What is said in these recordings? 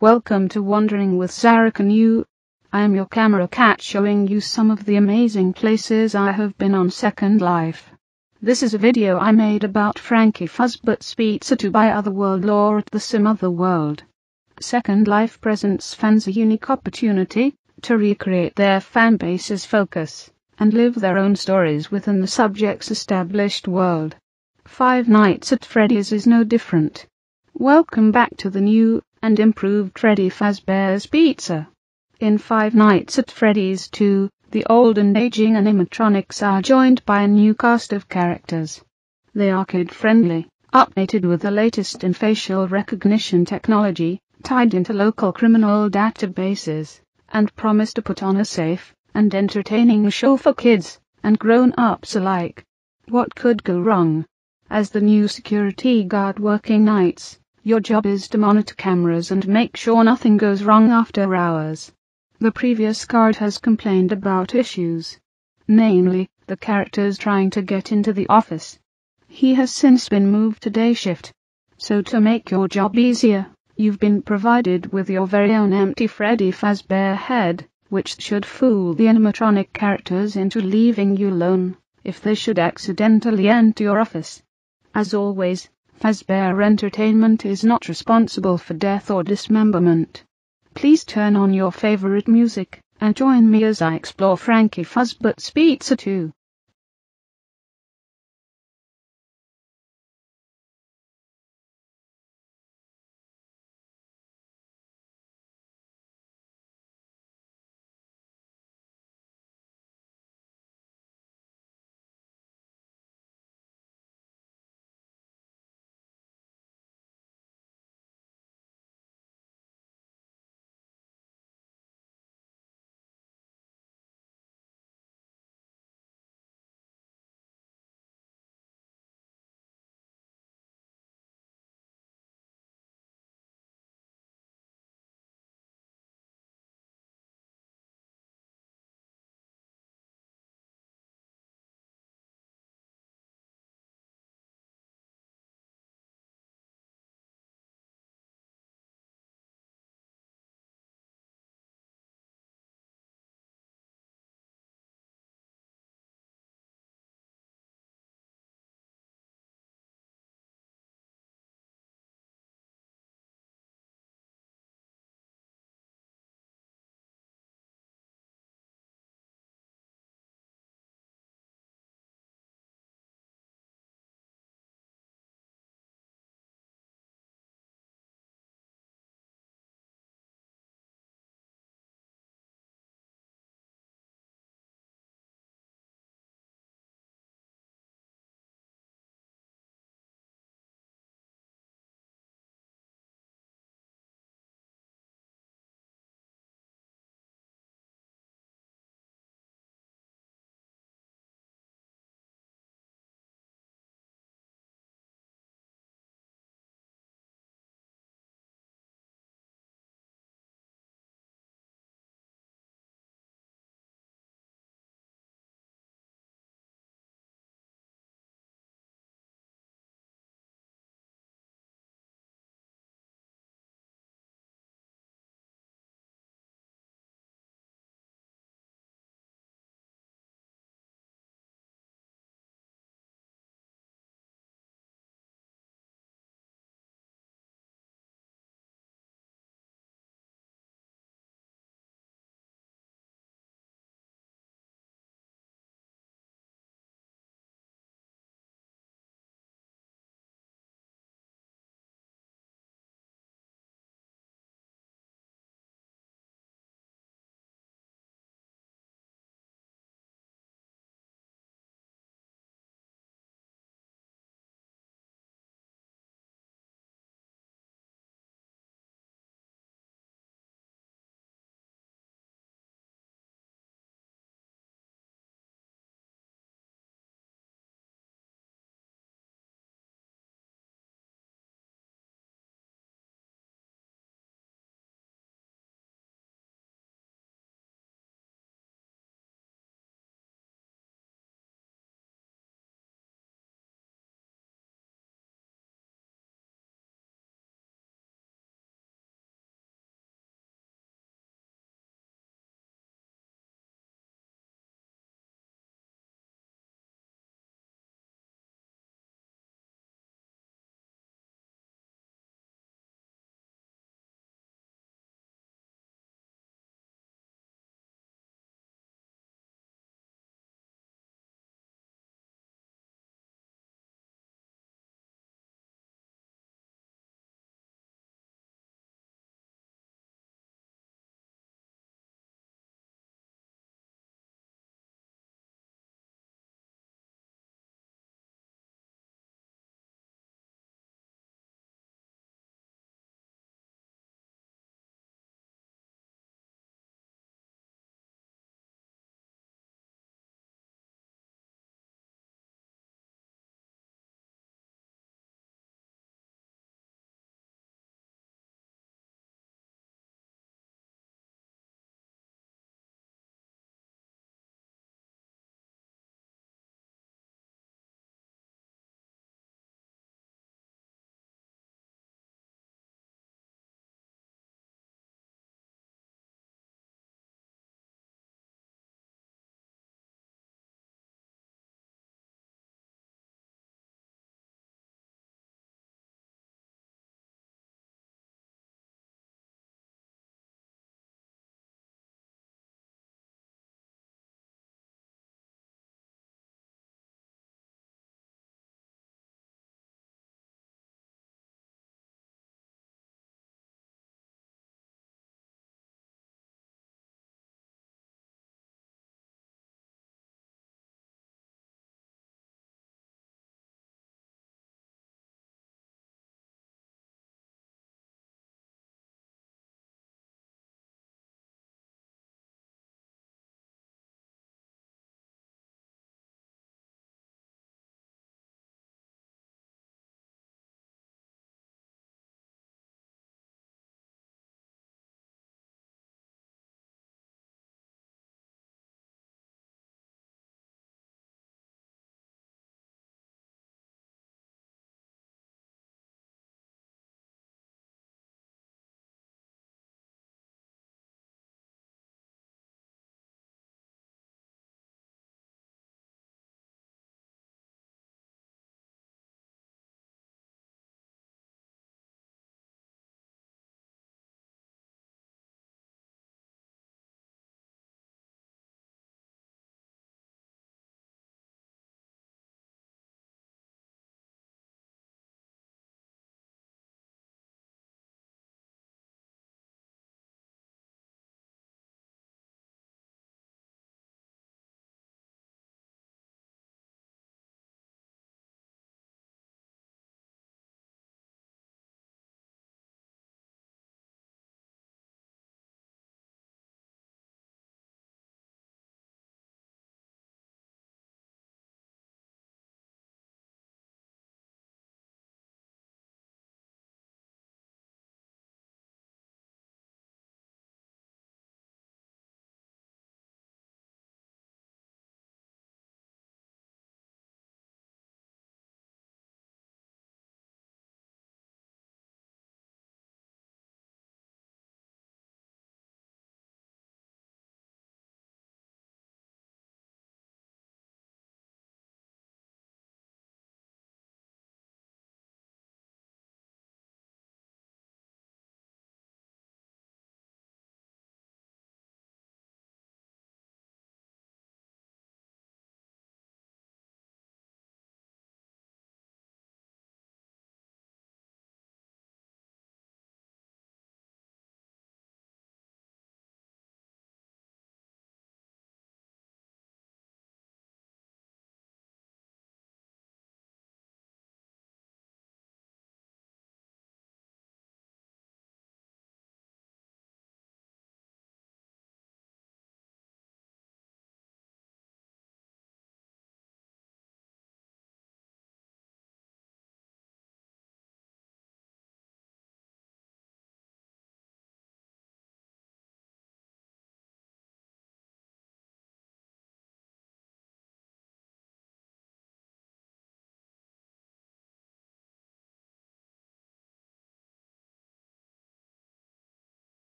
Welcome to Wandering with Sarah Canoe. I am your camera cat showing you some of the amazing places I have been on Second Life. This is a video I made about Frankie Fuzzbutts Pizza to by Otherworld lore at the Sim Otherworld. Second Life presents fans a unique opportunity to recreate their fanbase's focus and live their own stories within the subject's established world. Five Nights at Freddy's is no different. Welcome back to the new and improved Freddy Fazbear's Pizza. In Five Nights at Freddy's 2, the old and aging animatronics are joined by a new cast of characters. They are kid-friendly, updated with the latest in facial recognition technology, tied into local criminal databases, and promise to put on a safe and entertaining show for kids and grown-ups alike. What could go wrong? As the new security guard working nights, your job is to monitor cameras and make sure nothing goes wrong after hours. The previous guard has complained about issues, namely, the characters trying to get into the office. He has since been moved to day shift. So to make your job easier, you've been provided with your very own empty Freddy Fazbear head, which should fool the animatronic characters into leaving you alone if they should accidentally enter your office. As always, Fazbear Entertainment is not responsible for death or dismemberment. Please turn on your favorite music and join me as I explore Frankie Fuzzbutts Pizza 2.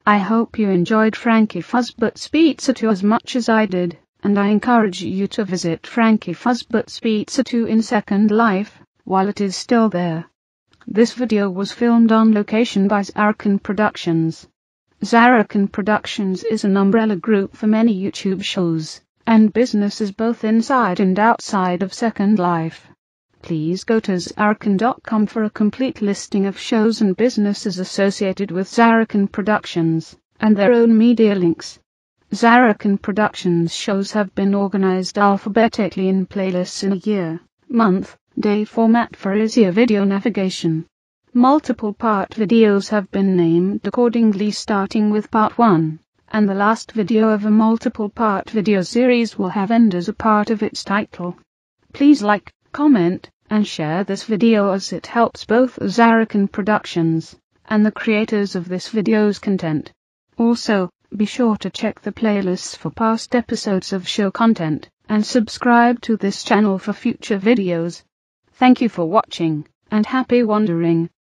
I hope you enjoyed Frankie Fuzzbutts Pizza 2 as much as I did, and I encourage you to visit Frankie Fuzzbutts Pizza 2 in Second Life, while it is still there. This video was filmed on location by Zarakan Productions. Zarakan Productions is an umbrella group for many YouTube shows and businesses both inside and outside of Second Life. Please go to Zarakan.com for a complete listing of shows and businesses associated with Zarakan Productions, and their own media links. Zarakan Productions shows have been organized alphabetically in playlists in a year, month, day format for easier video navigation. Multiple part videos have been named accordingly, starting with part 1, and the last video of a multiple part video series will have end as a part of its title. Please like, comment, and share this video as it helps both Zarakan Productions and the creators of this video's content. Also, be sure to check the playlists for past episodes of show content, and subscribe to this channel for future videos. Thank you for watching, and happy wandering.